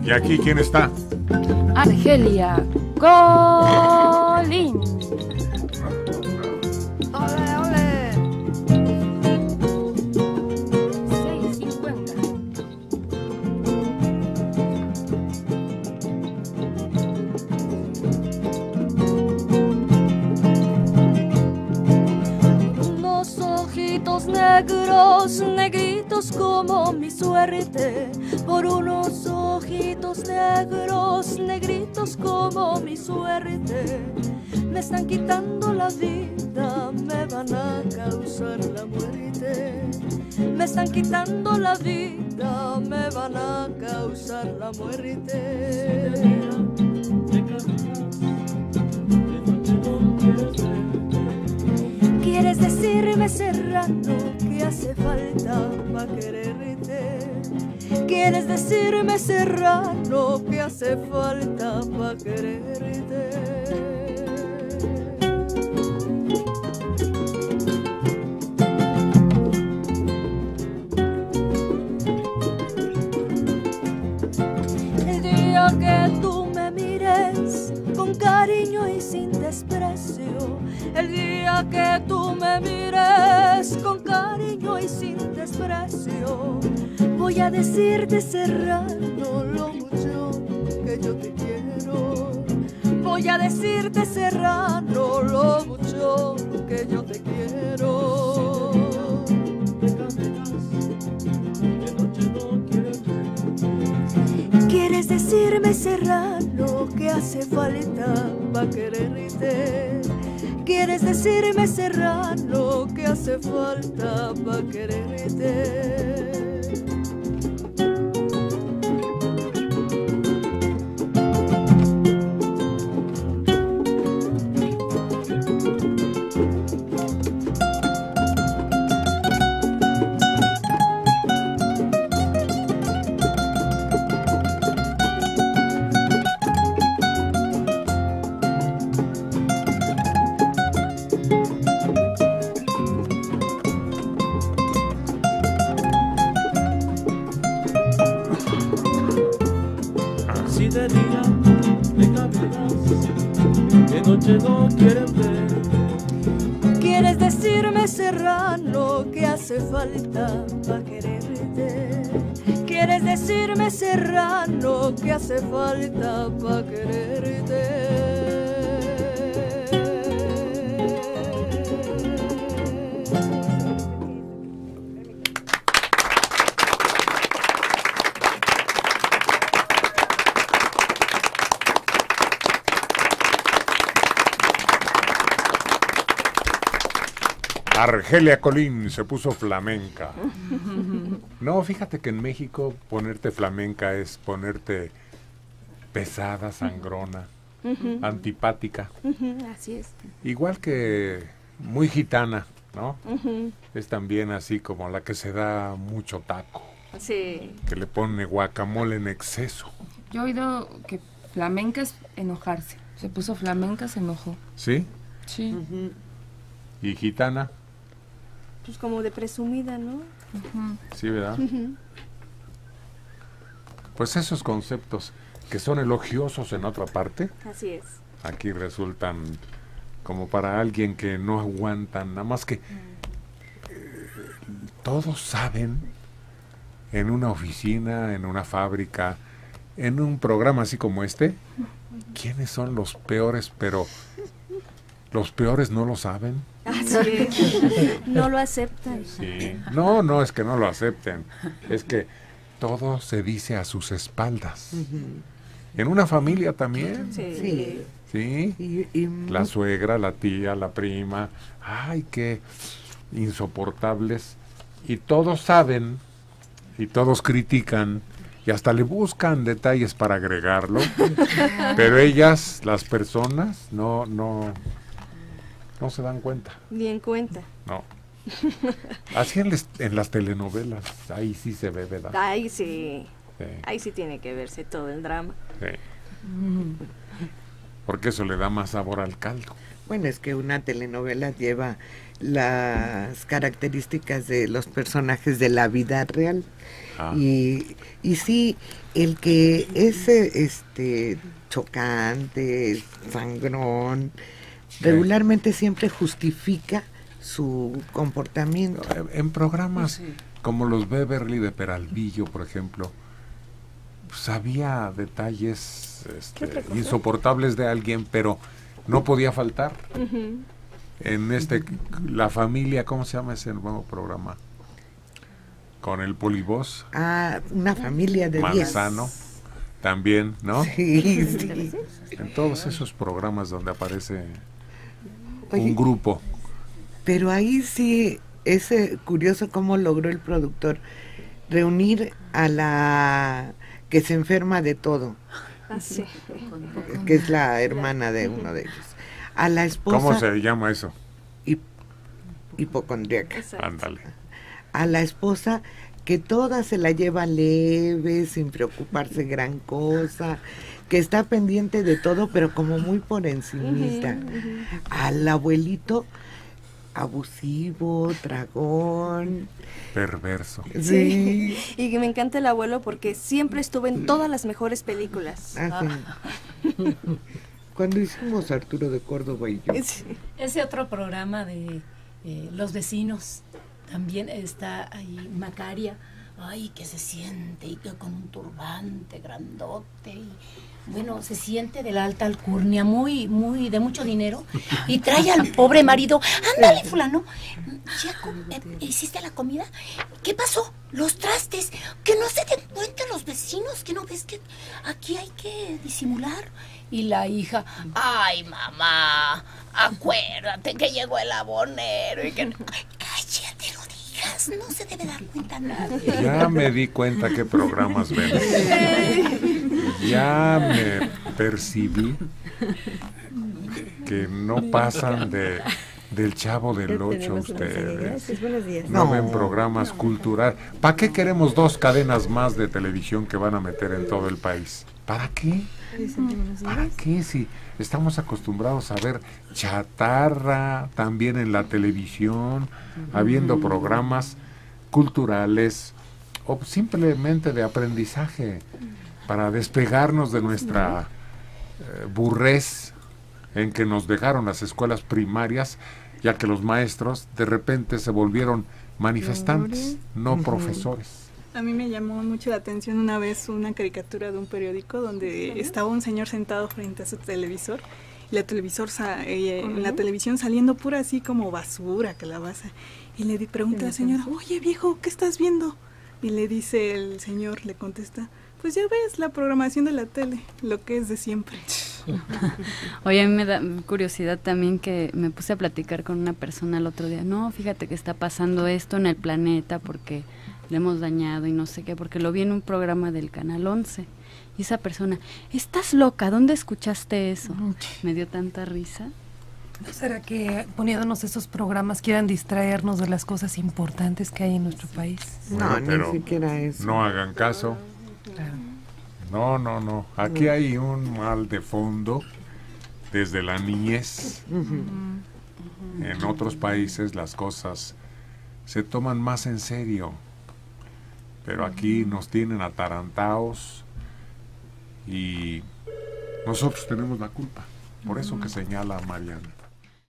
¿Y aquí quién está? Argelia Colín. ¡Ole, ole! 6:50. Unos ojitos negros, negritos como mi suerte. Por unos ojitos negros, negritos como mi suerte. Me están quitando la vida, me van a causar la muerte. Me están quitando la vida, me van a causar la muerte. ¿Quieres decirme, serrano, que hace falta para quererte? ¿Quieres decirme, serrano, que hace falta para quererte? El día que tú me mires con cariño y sin desprecio, el día que tú me mires con cariño y sin desprecio, voy a decirte, serrano, lo mucho que yo te quiero. Voy a decirte, serrano, lo mucho que yo te quiero. ¿Quieres decirme, serrano, que hace falta para quererte? ¿Quieres decirme, serrano, que hace falta para quererte? Si de día me caminas, de noche no quieres ver. ¿Quieres decirme, serrano, que hace falta para quererte? ¿Quieres decirme, serrano, que hace falta para quererte? Argelia Colín se puso flamenca. No, fíjate que en México ponerte flamenca es ponerte pesada, sangrona, antipática. Así es. Igual que muy gitana, ¿no? Es también así como la que se da mucho taco, Sí. que le pone guacamole en exceso. Yo he oído que flamenca es enojarse. Se puso flamenca, se enojó. ¿Sí? Sí. ¿Y gitana? Pues como de presumida, ¿no? Sí, ¿verdad? Pues esos conceptos que son elogiosos en otra parte, Así es. aquí resultan como para alguien que no aguantan, nada más que todos saben en una oficina, en una fábrica, en un programa así como este, quiénes son los peores, pero los peores no lo saben. Así es. No lo aceptan. Sí. No, no es que no lo acepten, es que todo se dice a sus espaldas. En una familia también. Sí. Sí. La suegra, la tía, la prima, ay, qué insoportables. Y todos saben, y todos critican, y hasta le buscan detalles para agregarlo, pero ellas, las personas, no se dan cuenta. Ni en cuenta. No. Así en las telenovelas, ahí sí se ve, ¿verdad? Ahí sí. Sí, Ahí sí tiene que verse todo el drama. sí. Porque eso le da más sabor al caldo. Bueno, es que una telenovela lleva las características de los personajes de la vida real. Y sí, el que es chocante, sangrón, regularmente siempre justifica su comportamiento. En programas como los Beverly de Peralvillo, por ejemplo, pues había detalles insoportables de alguien, pero no podía faltar. En La Familia, ¿cómo se llama ese nuevo programa? Con el Polibos. Una familia de 10. Manzano, también, ¿no? Sí, sí. En todos esos programas donde aparece un grupo. Pero ahí sí es curioso cómo logró el productor reunir a la que se enferma de todo, que es la hermana de uno de ellos, a la esposa. ¿Cómo se llama eso? Hipocondríaca. Ándale. A la esposa, que toda se la lleva leve, sin preocuparse gran cosa, que está pendiente de todo, pero como muy por encimita. Al abuelito, abusivo, dragón, perverso. Sí. Y que me encanta el abuelo porque siempre estuvo en todas las mejores películas. Cuando hicimos Arturo de Córdoba y yo. Ese otro programa de Los Vecinos, también está ahí Macaria, ay, que se siente y que con un turbante grandote y bueno, se siente de la alta alcurnia, muy de mucho dinero, y trae al pobre marido. Ándale, fulano, ¿ya hiciste la comida? ¿Qué pasó? Los trastes, que no se den cuenta los vecinos, que no ves que aquí hay que disimular. Y la hija, ay, mamá, acuérdate que llegó el abonero y que cállate, no digas, no se debe dar cuenta nadie. Ya me di cuenta qué programas ven. Ya me percibí que no pasan del Chavo del Ocho ustedes. Buenos días. No ven programas culturales. ¿Para qué queremos 2 cadenas más de televisión que van a meter en todo el país? ¿Para qué? ¿Para qué? Si estamos acostumbrados a ver chatarra también en la televisión, habiendo programas culturales o simplemente de aprendizaje para despegarnos de nuestra burrez en que nos dejaron las escuelas primarias, ya que los maestros de repente se volvieron manifestantes, no profesores. A mí me llamó mucho la atención una vez una caricatura de un periódico donde estaba un señor sentado frente a su televisor y en la televisión saliendo pura así como basura, calabaza, y le pregunta a la señora, oye viejo, ¿qué estás viendo? Y le dice el señor, le contesta, pues ya ves la programación de la tele, lo que es de siempre. Oye, a mí me da curiosidad también que me puse a platicar con una persona el otro día. No, fíjate que está pasando esto en el planeta porque le hemos dañado y no sé qué, porque lo vi en un programa del Canal 11. Y esa persona, ¿estás loca? ¿Dónde escuchaste eso? Me dio tanta risa. ¿No será que poniéndonos esos programas quieran distraernos de las cosas importantes que hay en nuestro país? No, Bueno, ni siquiera eso. No hagan caso. Claro. No. Aquí hay un mal de fondo desde la niñez. En otros países las cosas se toman más en serio. Pero aquí nos tienen atarantados y nosotros tenemos la culpa. Por eso que señala Mariana.